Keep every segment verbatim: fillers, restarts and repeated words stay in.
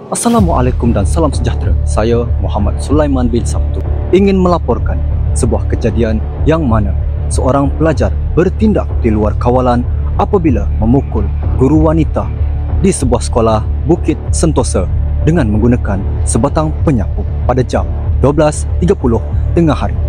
Assalamualaikum dan salam sejahtera. Saya Muhammad Sulaiman bin Sabtu ingin melaporkan sebuah kejadian yang mana seorang pelajar bertindak di luar kawalan apabila memukul guru wanita di sebuah sekolah Bukit Sentosa dengan menggunakan sebatang penyapu pada jam dua belas tiga puluh tengah hari.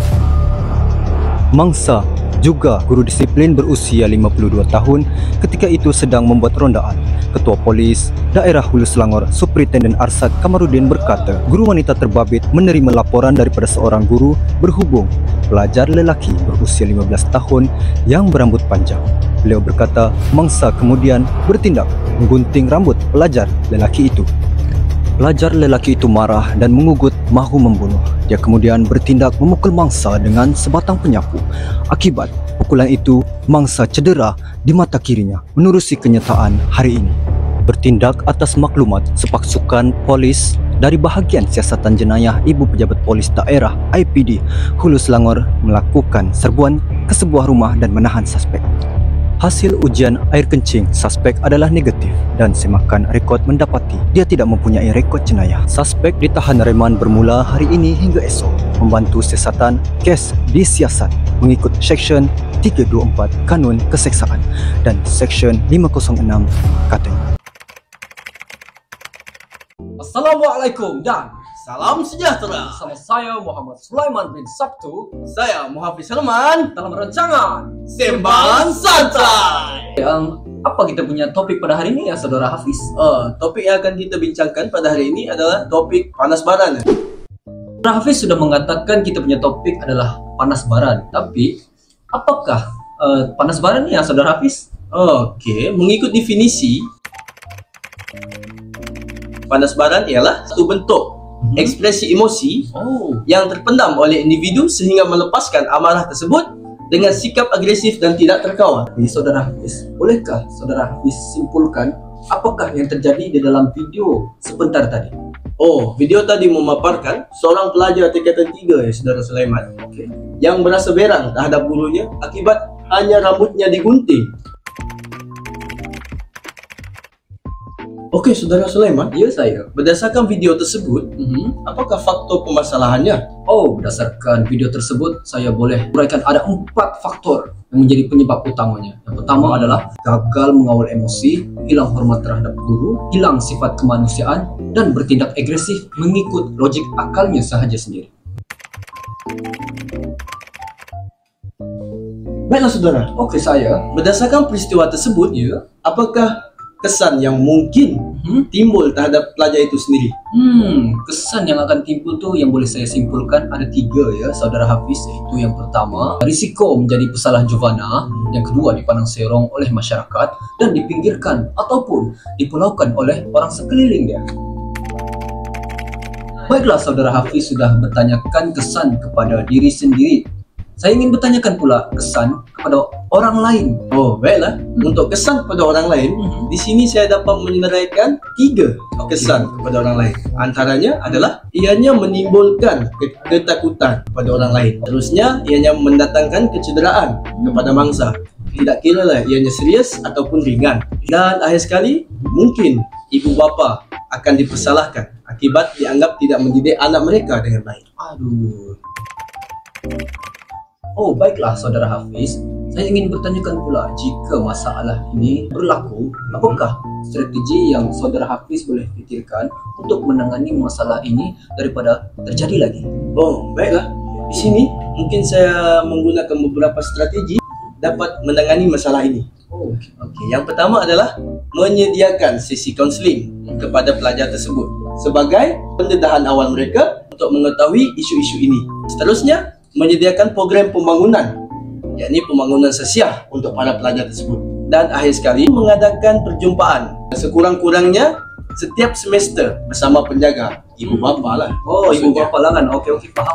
Mangsa juga guru disiplin berusia lima puluh dua tahun ketika itu sedang membuat rondaan. Ketua Polis Daerah Hulu Selangor Superintenden Arsad Kamarudin berkata, guru wanita terbabit menerima laporan daripada seorang guru berhubung pelajar lelaki berusia lima belas tahun yang berambut panjang. Beliau berkata, mangsa kemudian bertindak menggunting rambut pelajar lelaki itu. Pelajar lelaki itu marah dan mengugut mahu membunuh. Dia kemudian bertindak memukul mangsa dengan sebatang penyapu. Akibat pukulan itu, mangsa cedera di mata kirinya. Menerusi kenyataan hari ini, bertindak atas maklumat sepasukan polis dari bahagian siasatan jenayah Ibu Pejabat Polis Daerah I P D Hulu Selangor melakukan serbuan ke sebuah rumah dan menahan suspek. Hasil ujian air kencing suspek adalah negatif dan semakan rekod mendapati dia tidak mempunyai rekod jenayah. Suspek ditahan reman bermula hari ini hingga esok membantu siasatan kes disiasat mengikut Seksyen tiga dua empat Kanun Keseksaan dan Seksyen lima kosong enam katanya. Assalamualaikum dan salam sejahtera. bersama saya Muhammad Sulaiman bin Sabtu. Saya Muhafiz Herman. Dalam rancangan Sembang Santai. yang apa kita punya topik pada hari ini ya Saudara Hafiz? Uh, topik yang akan kita bincangkan pada hari ini adalah topik panas baran. Saudara Hafiz sudah mengatakan kita punya topik adalah panas baran. Tapi apakah uh, panas baran ya Saudara Hafiz? Oke, mengikut definisi, panas baran ialah satu bentuk hmm. ekspresi emosi Oh, yang terpendam oleh individu sehingga melepaskan amarah tersebut dengan sikap agresif dan tidak terkawal. jadi Saudara Hafiz, bolehkah Saudara Hafiz simpulkan apakah yang terjadi di dalam video sebentar tadi? Oh, video tadi memaparkan seorang pelajar tingkatan tiga ya Saudara Sulaiman, Okey. yang merasa berang terhadap gurunya akibat hanya rambutnya digunting. Okey Saudara Sulaiman, Ya saya. berdasarkan video tersebut, Mhm. apakah faktor permasalahannya? Oh, berdasarkan video tersebut, saya boleh uraikan ada empat faktor yang menjadi penyebab utamanya. Yang pertama adalah gagal mengawal emosi, hilang hormat terhadap guru, hilang sifat kemanusiaan, dan bertindak agresif mengikut logik akalnya sahaja sendiri. Baiklah Saudara, Okey saya. berdasarkan peristiwa tersebut, Ya. apakah kesan yang mungkin Hmm. timbul terhadap pelajar itu sendiri? Hmm, kesan yang akan timbul tuh yang boleh saya simpulkan ada tiga ya Saudara Hafiz, yaitu yang pertama risiko menjadi pesalah juvana, yang kedua dipandang serong oleh masyarakat dan dipinggirkan ataupun dipulaukan oleh orang sekeliling dia. Baiklah Saudara Hafiz sudah bertanyakan kesan kepada diri sendiri. Saya ingin bertanyakan pula kesan kepada orang lain. Oh, baiklah. Untuk kesan kepada orang lain, Mhm. di sini saya dapat menyeraikan tiga kesan kepada orang lain. Antaranya adalah ianya menimbulkan ke- ketakutan kepada orang lain. Terusnya, ianya mendatangkan kecederaan kepada mangsa. Tidak kira lah ianya serius ataupun ringan. Dan akhir sekali, mungkin ibu bapa akan dipersalahkan akibat dianggap tidak mendidik anak mereka dengan baik. Aduh. Oh, baiklah Saudara Hafiz. Saya ingin bertanyakan pula, jika masalah ini berlaku, apakah strategi yang Saudara Hafiz boleh fikirkan untuk menangani masalah ini daripada terjadi lagi? Oh, baiklah. Di sini mungkin saya menggunakan beberapa strategi dapat menangani masalah ini. Oh, okey. Okey, yang pertama adalah menyediakan sesi kaunseling kepada pelajar tersebut sebagai pendedahan awal mereka untuk mengetahui isu-isu ini. Seterusnya, menyediakan program pembangunan, yakni pembangunan sosial untuk para pelajar tersebut. Dan akhir sekali, mengadakan perjumpaan sekurang-kurangnya setiap semester bersama penjaga, ibu bapa lah. Oh, ibu Maksudnya. bapa lah kan? Okey, okey, faham.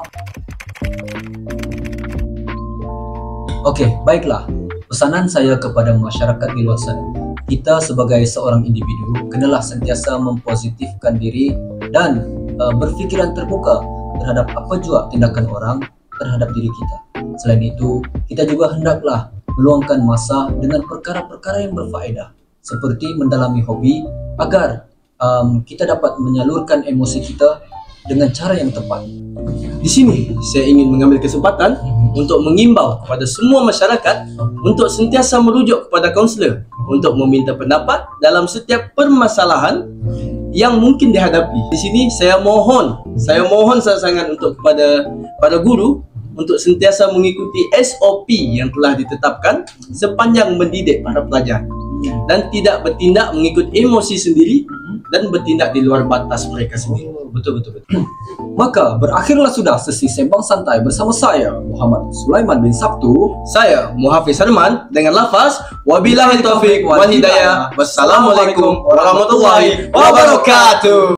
Okey, baiklah. Pesanan saya kepada masyarakat di luar sana, kita sebagai seorang individu kenalah sentiasa mempositifkan diri dan uh, berfikiran terbuka terhadap apa jua tindakan orang terhadap diri kita. Selain itu, kita juga hendaklah meluangkan masa dengan perkara-perkara yang berfaedah, seperti mendalami hobi agar um, kita dapat menyalurkan emosi kita dengan cara yang tepat. Di sini saya ingin mengambil kesempatan untuk mengimbau kepada semua masyarakat untuk sentiasa merujuk kepada kaunselor untuk meminta pendapat dalam setiap permasalahan yang mungkin dihadapi. Di sini saya mohon, saya mohon sangat-sangat untuk kepada para guru untuk sentiasa mengikuti S O P yang telah ditetapkan sepanjang mendidik para pelajar dan tidak bertindak mengikut emosi sendiri dan bertindak di luar batas mereka sendiri. Betul, betul, betul. Maka berakhirlah sudah sesi sembang santai bersama saya Muhammad Sulaiman bin Sabtu, saya Muhafiz Harman dengan lafaz wabillahi taufik wal hidayah. Wassalamualaikum warahmatullahi wabarakatuh.